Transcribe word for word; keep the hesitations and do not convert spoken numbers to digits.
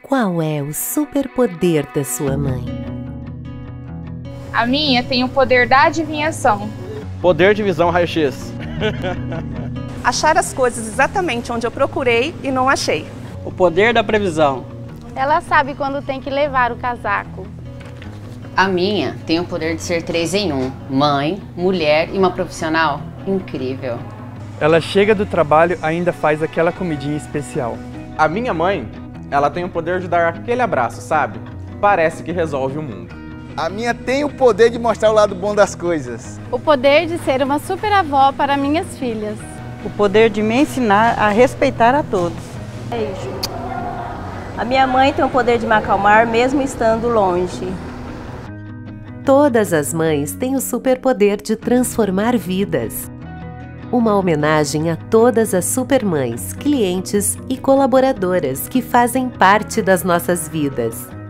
Qual é o superpoder da sua mãe? A minha tem o poder da adivinhação. Poder de visão raio-x. Achar as coisas exatamente onde eu procurei e não achei. O poder da previsão. Ela sabe quando tem que levar o casaco. A minha tem o poder de ser três em um. Mãe, mulher e uma profissional incrível. Ela chega do trabalho e ainda faz aquela comidinha especial. A minha mãe, ela tem o poder de dar aquele abraço, sabe? Parece que resolve o mundo. A minha tem o poder de mostrar o lado bom das coisas. O poder de ser uma super avó para minhas filhas. O poder de me ensinar a respeitar a todos. Beijo. A minha mãe tem o poder de me acalmar mesmo estando longe. Todas as mães têm o superpoder de transformar vidas. Uma homenagem a todas as supermães, clientes e colaboradoras que fazem parte das nossas vidas.